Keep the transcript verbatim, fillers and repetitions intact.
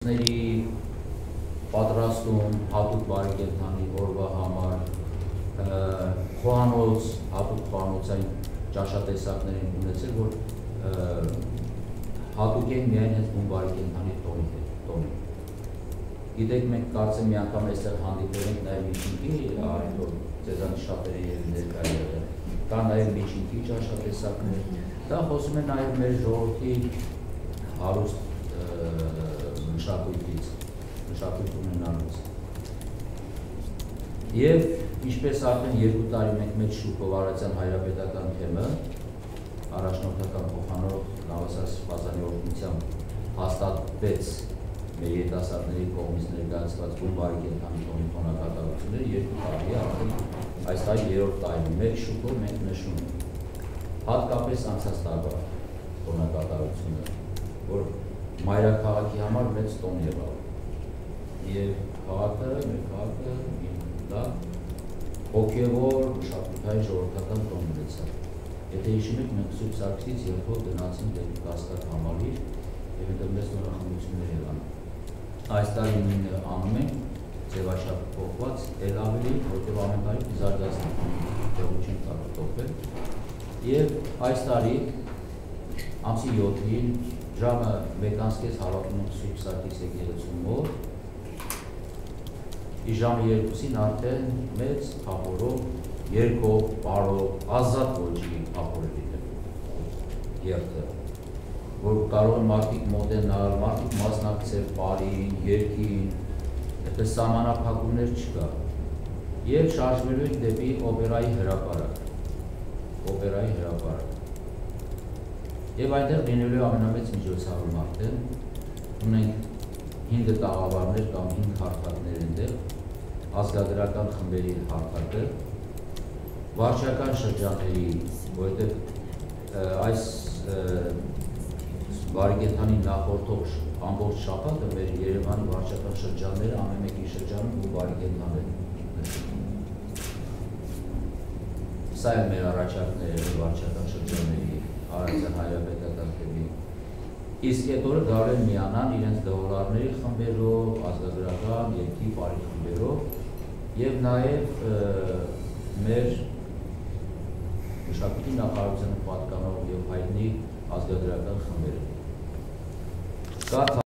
Ների պատրաստում հատուկ բարեկենդանի օրվա համար խոհանոց, հատուկ խոհանոցային ճաշատեսակներ են ունեցել, որ հատուկ են միայն հենց բուն բարեկենդանի տոնի։ Գիտեք, մենք կարծեմ մի անգամ այստեղ հանդիպել ենք նաև միջինքի, այն որ ձեզանից շատերը երևի ներկա եղել, կա նաև միջինքի ճաշատեսակներ, դա խոսում է նաև մեր ժողովրդի հարուստ մշակույթից, մշակույթ ունենալուց։ Եվ ինչպես արդեն երկու տարի մենք մեծ շուկով Արարատյան հայրապետական թեմը, առաջնորդական փոխանորդ Նավասար Սպասանի օրհնությամբ հաստատվեց մեր երիտասարդների կողմից ներկայացված բուն բարեկենդանի տոնի տոնակատարությունները երկու տարի արդեն այս տարի երրորդ տարին մեծ շուկով մենք նշում ենք։ Հատկապես անցած տարվա տոնակատարությունը, որ մայրաքաղաքի համար մեծ տոն եղավ և քաղաքը, մեր քաղաքը դա հոգևոր մշակութային ժողովրդական տոն ունեցավ։ Եթե հիշում եք, մենք Սուրբ Սարգսից ելքով գնացինք դեպի Կասկադ համալիր և հետո մեծ նորախմություններ եղան։ Այս տարի նույնը անում ենք, ձևաչափ փոխված, էլ ավելի, որտեղ ամեն տարի զարգացնենք, տեղու չենք կարող փոխվել։ Եվ այս տարի ամսի յոթին ժամը մեկանցկես հավատում ենք Սուրբ Սարգիս եկեղեցու մոտ, ժամը երկուսին արդեն մեծ փափորով, երգով, պարով, ազատ ոճի փափոր է լինելու երթը, որ կարող են մարդիկ մոտենալ, մարդիկ մասնակցել պարին, երգին, այդպես սահմանափակումներ չկա։ Եվ շարժվելու ենք դեպի օպերայի հրապարակ, օպերայի հրապարակ։ Եվ այնտեղ լինելու ամենամեծ միջոցառում արդեն, ունենք հինգ տաղավարներ կամ հինգ հարթակներ այնտեղ, ազգագրական խմբերի հարթակը, վարչական շրջանների, որովհետև այս բարեկենդանի նախորդող ամբողջ շաբաթը մեր Երևանի վարչական շրջանները ամեն մեկի շրջանում ու բարեկենդան են։ Սա է մեր առաջարկները վարչական շրջանների Արարատյան հայրապետական թեմի։ Իսկ այդ օրը գալու են միանան իրենց դողորարների խմբերով, ազգագրական, երգի, պարի խմբերով և նաև մեր մշակույթի նախարարությանը պատկանող և հայտնի ազգագրական խմբերը։